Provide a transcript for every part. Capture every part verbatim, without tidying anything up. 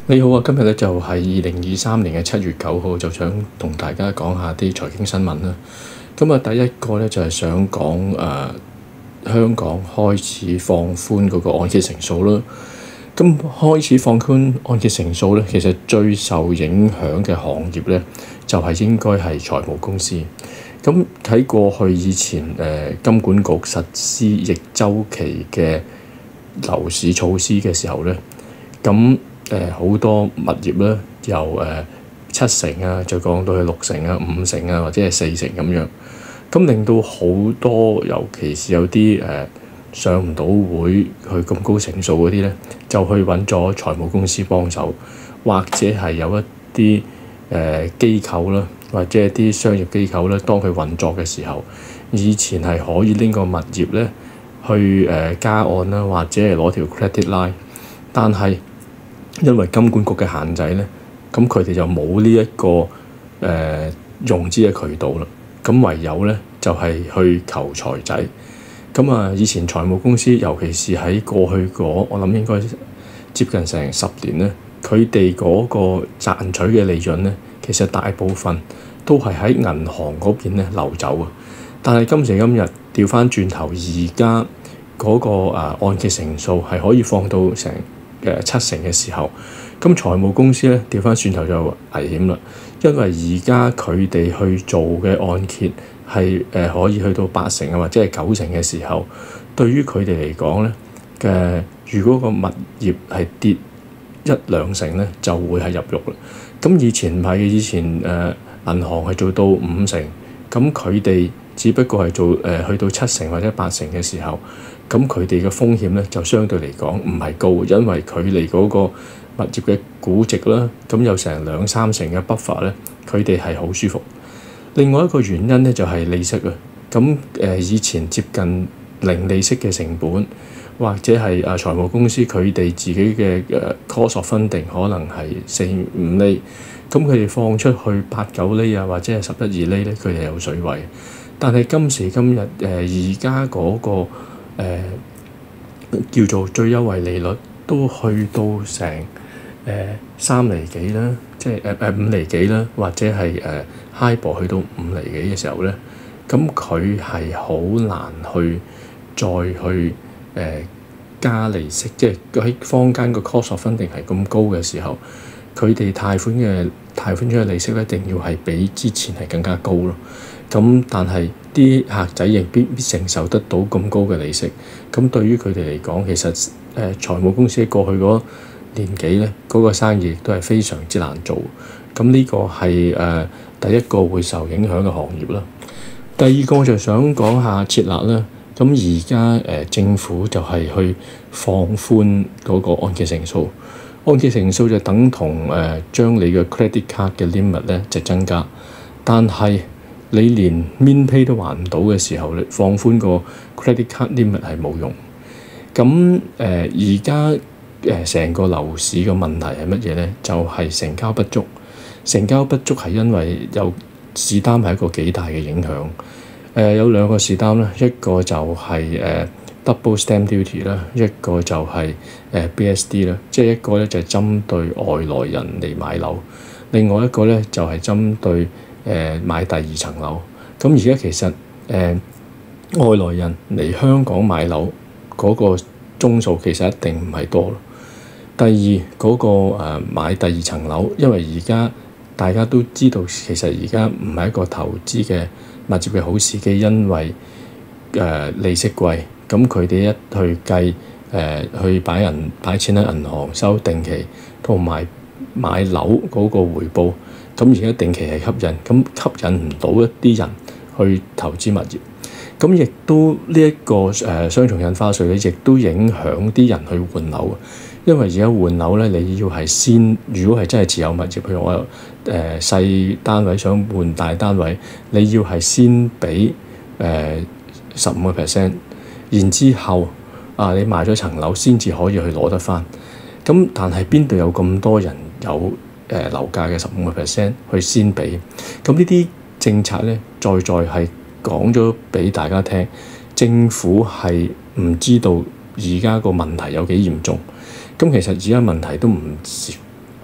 你好啊，今日咧就係二零二三年嘅七月九號，就想同大家講下啲財經新聞啦。咁啊，第一個咧就係想講誒、呃、香港開始放寬嗰個按揭成數啦。咁開始放寬按揭成數咧，其實最受影響嘅行業咧，就係、是、應該係財務公司。咁喺過去以前誒、呃、金管局實施逆週期嘅樓市措施嘅時候咧，咁誒好多物業咧，由誒、呃、七成啊，就降到去六成啊、五成啊，或者係四成咁樣，咁令到好多，尤其是有啲誒、呃、上唔到會去咁高成數嗰啲咧，就去揾咗財務公司幫手，或者係有一啲誒、呃、機構啦，或者係啲商業機構咧，當佢運作嘅時候，以前係可以拎個物業咧去誒、呃、加按啦，或者係攞條 credit line，但係因為金管局嘅限制咧，咁佢哋就冇呢一個誒、呃、融資嘅渠道啦。咁唯有咧就係、是、去求財仔。咁啊，以前財務公司，尤其是喺過去嗰，我諗應該接近成十年咧，佢哋嗰個賺取嘅利潤咧，其實大部分都係喺銀行嗰邊咧流走啊。但係今時今日調翻轉頭，而家嗰個啊按揭成數係可以放到成誒七成嘅時候，咁財務公司咧調翻轉頭就危險啦，因為而家佢哋去做嘅按揭係誒可以去到八成啊，或者係九成嘅時候，對於佢哋嚟講咧嘅，如果個物業係跌一兩成咧，就會係入獄啦。咁以前唔係嘅，以前誒、呃、銀行係做到五成，咁佢哋只不過係做誒、呃、去到七成或者八成嘅時候，咁佢哋嘅風險咧就相對嚟講唔係高，因為佢哋嗰個物業嘅估值啦，咁有成兩三成嘅 buffer咧，佢哋係好舒服。另外一個原因咧就係、是、利息啊，咁誒、呃、以前接近零利息嘅成本，或者係啊財務公司佢哋自己嘅誒 cost of funding 可能係四五厘，咁佢哋放出去八九厘啊，或者係十一二厘咧，佢哋有水位。但係今時今日誒而家嗰個誒、呃、叫做最優惠利率都去到成誒、呃、三厘幾啦，即係誒誒五厘幾啦，或者係誒 HIBOR 去到五厘幾嘅時候咧，咁佢係好難去再去誒、呃、加利息，即係喺坊間個 cost of funding 係咁高嘅時候，佢哋貸款嘅貸款出嘅利息咧，一定要係比之前係更加高咯。咁但係啲客仔亦必必承受得到咁高嘅利息，咁對於佢哋嚟講，其實誒、呃、財務公司喺過去嗰年幾咧，嗰、嗰個生意亦都係非常之難做。咁呢個係誒、呃、第一個會受影響嘅行業啦。第二個就想講下設立啦。咁而家誒政府就係去放寬嗰個按揭成數，按揭成數就等同誒、呃、將你嘅 credit card 嘅 limit 咧就增加，但係你連 min pay 都還唔到嘅時候，你放寬個 credit card limit 係冇用。咁誒而家誒成個樓市嘅問題係乜嘢咧？就係、是、成交不足。成交不足係因為有市擔係一個幾大嘅影響。誒、呃、有兩個市擔啦，一個就係、是、誒、呃、double stamp duty 啦，一個就係、是、誒、呃、B S D 啦。即係一個咧就係、是、針對外來人嚟買樓，另外一個咧就係、是、針對誒、呃、買第二層樓。咁而家其實誒、呃、外來人嚟香港買樓嗰個宗數其實一定唔係多咯。第二嗰、那個誒、呃、買第二層樓，因為而家大家都知道，其實而家唔係一個投資嘅物業嘅好時機，因為誒、呃、利息貴，咁佢哋一去計誒、呃、去擺銀擺錢喺銀行收定期，同埋買樓嗰個回報，咁而家定期係吸引，咁吸引唔到一啲人去投資物業，咁亦都呢、這、一個誒、呃、雙重印花稅咧，亦都影響啲人去換樓。因為而家換樓咧，你要係先，如果係真係持有物業，譬如我有誒、呃、細單位想換大單位，你要係先俾誒十五個 percent，然之後啊，你賣咗層樓先至可以去攞得翻。咁但係邊度有咁多人有誒、呃、樓價嘅十五個 percent 去先俾？咁呢啲政策咧，在在係講咗俾大家聽，政府係唔知道而家個問題有幾嚴重。咁其實而家問題都唔少，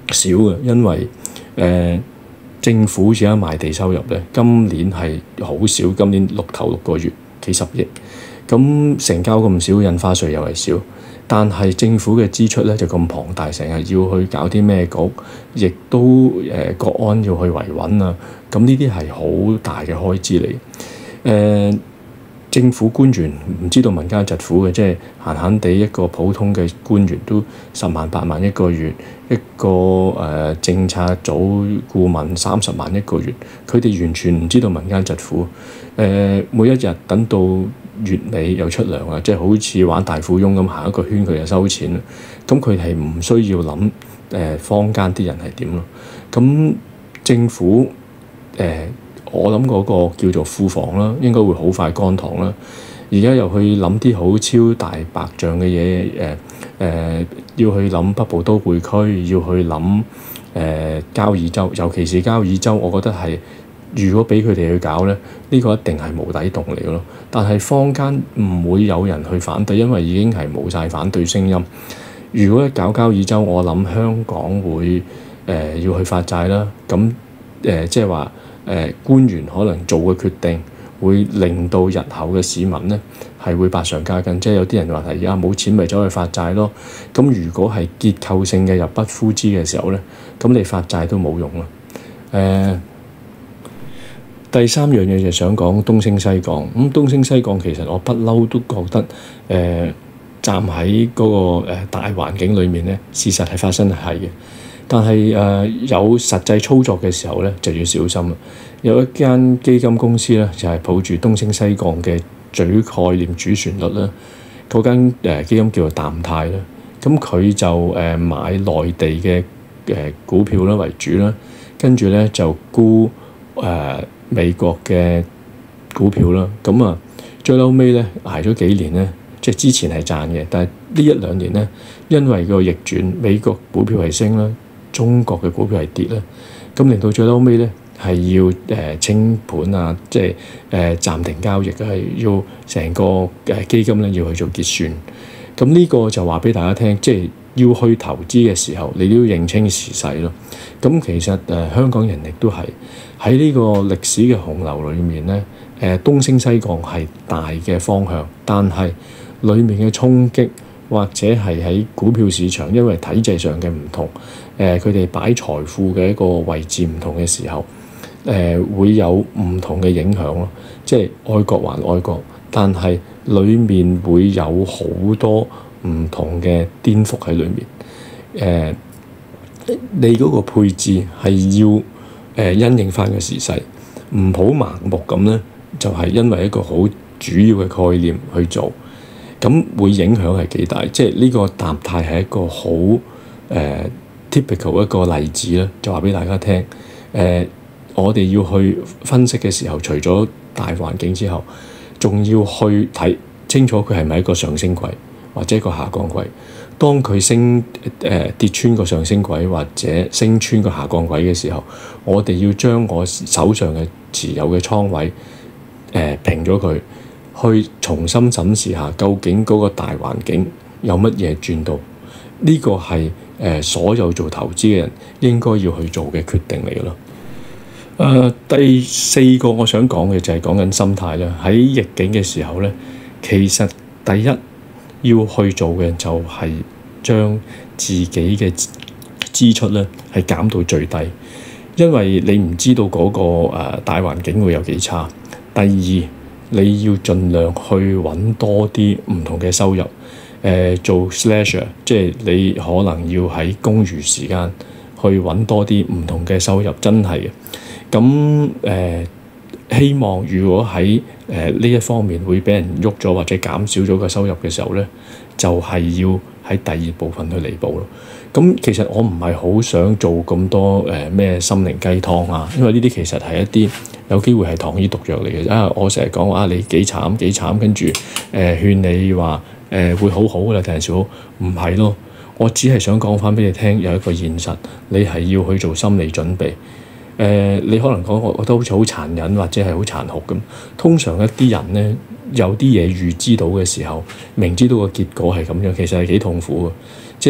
少嘅，因為誒、呃、政府而家賣地收入咧，今年係好少，今年六頭六個月幾十億，咁成交咁少，印花稅又係少，但係政府嘅支出咧就咁龐大，成日要去搞啲咩局，亦都誒、呃、國安要去維穩啊，咁呢啲係好大嘅開支嚟，誒、呃。政府官員唔知道民間疾苦嘅，即係閒閒地一個普通嘅官員都十萬八萬一個月，一個誒、呃、政策組顧問三十萬一個月，佢哋完全唔知道民間疾苦。誒、呃、每一日等到月尾又出糧啊，即係好似玩大富翁咁行一個圈，佢就收錢啦。咁佢係唔需要諗誒、呃、坊間啲人係點咯。咁政府誒。呃我諗嗰個叫做庫房啦，應該會好快乾塘啦。而家又去諗啲好超大白象嘅嘢，誒、呃、誒、呃、要去諗北部都會區，要去諗誒、呃、交椅洲，尤其是交椅洲，我覺得係如果俾佢哋去搞咧，呢、呢個一定係無底洞嚟嘅咯。但係坊間唔會有人去反對，因為已經係冇晒反對聲音。如果一搞交椅洲，我諗香港會誒、呃、要去發債啦。咁誒、呃、即係話。誒、呃、官員可能做嘅決定會令到日後嘅市民咧係會百上加斤，即係有啲人話係而家冇錢咪走去發債咯。咁如果係結構性嘅入不敷支嘅時候咧，咁你發債都冇用啦。誒、呃、第三樣嘢就想講東升西降。咁、嗯、東升西降其實我不嬲都覺得誒、呃、站喺嗰、那個、呃、大環境裡面咧，事實係發生係嘅。但係誒、呃、有實際操作嘅時候咧，就要小心啦。有一間基金公司咧，就係、是、抱住東升西降嘅主概念、主旋律啦。嗰間、呃、基金叫做淡泰啦。咁佢就誒、呃、買內地嘅誒、呃、股票啦為主啦，跟住咧就沽誒、呃、美國嘅股票啦。咁啊，最後尾咧捱咗幾年咧，即係之前係賺嘅，但係呢一兩年咧，因為個逆轉，美國股票係升啦。中國嘅股票係跌啦，咁令到最後尾咧係要誒、呃、清盤啊，即係誒、呃、暫停交易，係要成個誒、呃、基金咧要去做結算。咁呢個就話俾大家聽，即係要去投資嘅時候，你都要認清時勢咯。咁其實誒、呃、香港人亦都係喺呢個歷史嘅洪流裏面咧，誒、呃、東升西降係大嘅方向，但係裡面嘅衝擊。或者係喺股票市場，因為體制上嘅唔同，誒佢哋擺財富嘅一個位置唔同嘅時候，誒、呃、會有唔同嘅影響咯。即係愛國還愛國，但係裡面會有好多唔同嘅顛覆喺裡面。誒、呃，你嗰個配置係要誒、呃、因應翻嘅時勢，唔好盲目咁咧，就係、是、因為一個好主要嘅概念去做。咁會影響係幾大？即係呢個淡泰係一個好誒、呃、typical 一個例子啦，就話俾大家聽。誒、呃，我哋要去分析嘅時候，除咗大環境之後，仲要去睇清楚佢係咪一個上升軌或者一個下降軌。當佢升誒、呃、跌穿個上升軌或者升穿個下降軌嘅時候，我哋要將我手上嘅持有嘅倉位誒、呃、平咗佢。去重新審視下，究竟嗰個大環境有乜嘢轉到？呢、這個係誒、呃、所有做投資嘅人應該要去做嘅決定嚟嘅咯。誒、呃，第四個我想講嘅就係講緊心態啦。喺逆境嘅時候咧，其實第一要去做嘅就係將自己嘅支出咧係減到最低，因為你唔知道嗰、那個、呃、大環境會有幾差。第二，你要盡量去揾多啲唔同嘅收入，誒、呃、做 slasher， 即係你可能要喺公餘時間去揾多啲唔同嘅收入，真係嘅。咁誒、呃、希望如果喺誒呢一方面會俾人喐咗或者減少咗個收入嘅時候咧，就係、是、要喺第二部分去彌補咯。咁其實我唔係好想做咁多誒咩、呃、心靈雞湯啊，因為呢啲其實係一啲有機會係糖衣毒藥嚟嘅。啊，我成日講話啊，你幾慘幾慘，跟住誒勸你話誒、呃、會好好㗎啦，定係少好？唔係咯，我只係想講翻俾你聽，有一個現實，你係要去做心理準備。誒、呃，你可能講我覺得好似好殘忍或者係好殘酷咁。通常一啲人咧有啲嘢預知到嘅時候，明知道個結果係咁樣，其實係幾痛苦嘅。即係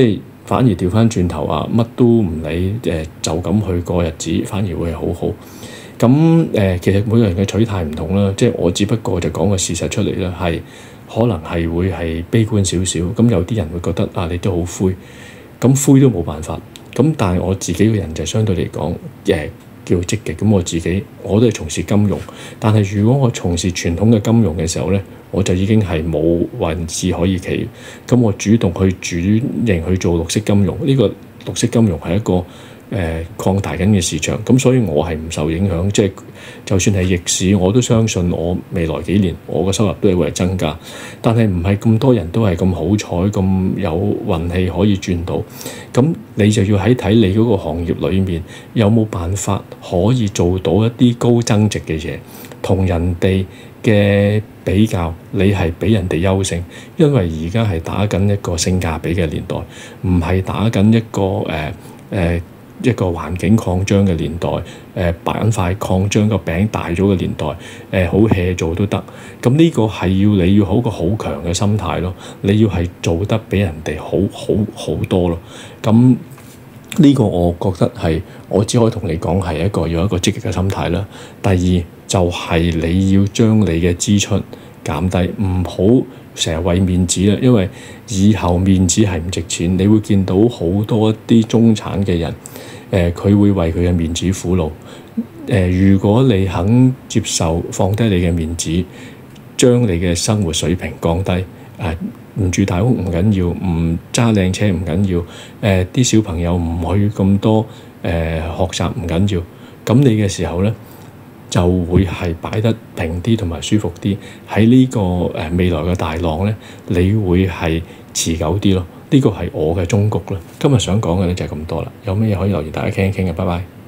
反而調翻轉頭啊，乜都唔理，誒、呃、就咁去過日子，反而會係好好。咁誒、呃，其實每個人嘅取態唔同啦，即係我只不過就講個事實出嚟啦，係可能係會係悲觀少少。咁有啲人會覺得啊，你都好灰，咁灰都冇辦法。咁但係我自己個人就相對嚟講誒叫積極。咁我自己我都係從事金融，但係如果我從事傳統嘅金融嘅時候咧，我就已經係冇位置可以企。咁我主動去轉型去做綠色金融，呢、這個綠色金融係一個誒、呃、擴大緊嘅市場，咁所以我係唔受影響，即係就算係逆市，我都相信我未來幾年我嘅收入都係會係增加。但係唔係咁多人都係咁好彩，咁有運氣可以轉到，咁你就要喺睇你嗰個行業裏面有冇辦法可以做到一啲高增值嘅嘢，同人哋嘅比較，你係比人哋優勝，因為而家係打緊一個性價比嘅年代，唔係打緊一個誒誒。呃呃一個環境擴張嘅年代，誒、呃、板塊擴張個餅大咗嘅年代，誒好 hea 做都得。咁呢個係要你要好個好強嘅心態咯，你要係做得比人哋好好好多咯。咁呢個我覺得係我只可以同你講係一個有一個積極嘅心態啦。第二就係、是、你要將你嘅支出減低，唔好成日為面子啦，因為以後面子係唔值錢。你會見到好多一啲中產嘅人，誒、呃、佢會為佢嘅面子苦惱。誒、呃、如果你肯接受放低你嘅面子，將你嘅生活水平降低，誒、呃、唔住大屋唔緊要，唔揸靚車唔緊要，誒、呃、啲小朋友唔去咁多誒、呃、學習唔緊要，咁你嘅時候咧，就會係擺得平啲同埋舒服啲，喺呢、這個誒、呃、未來嘅大浪咧，你會係持久啲咯。呢、這個係我嘅忠告啦。今日想講嘅咧就係咁多啦。有咩嘢可以留言大家傾一傾嘅，拜拜。